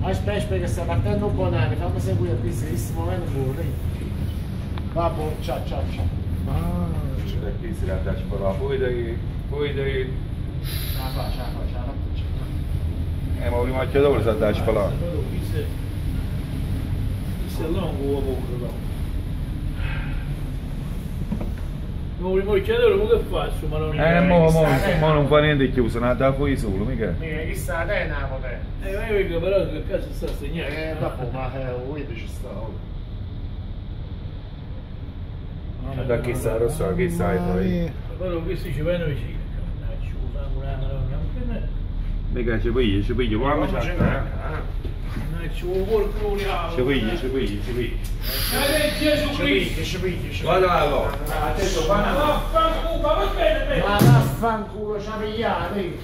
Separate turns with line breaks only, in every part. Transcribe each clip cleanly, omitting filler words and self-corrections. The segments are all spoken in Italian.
Aspetta che sta partendo un banale, fammi seguire qui, se si muovendo pure. Vabbè, ciao.
Da qui si la ci farà, poi dai... Ma prima che dopo si da ci farà.
Se lungo la bocca, no, prima che dopo che faccio? Ma non
Non fa niente che usa, da fuori solo, mica.
Mica, chi sta te è Napoli?
ma io dico però che cazzo sta segnando?
Vabbè, ma vedi ci sta.
Da chi sta rosso, chi sai poi?
Però questi ci vanno vicino, mannaggia, usano una maronna,
Mica ci piglio, qua mi c'è.
mannaggia, porco uniato.
Ci piglio.
Gesù Cristo!
Guarda, attento,
Va bene,
Ma vaffanculo, ci ha pigliati!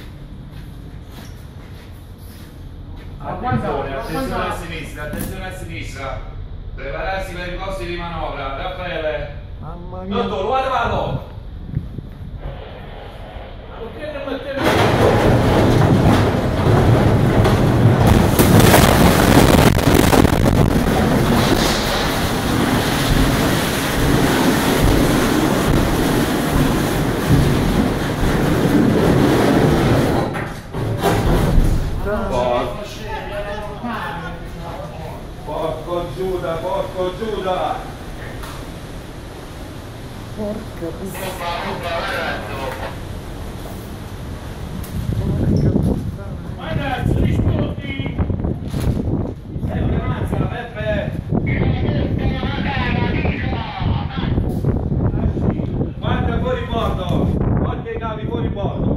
attenzione a sinistra. Prepararsi per i posti di manovra, Raffaele.
Mamma mia!
Dottore, guarda!
Perché non mettete...
Porco Giuda!
Porca
Ragazzi, rispondi!
Sempre avanza, Peppe! Guarda fuori bordo! Guarda i cavi fuori bordo!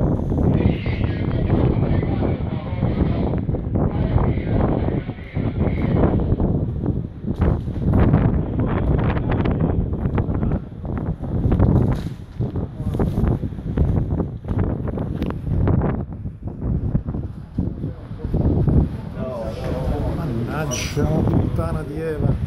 Mannaggia, puttana di Eva.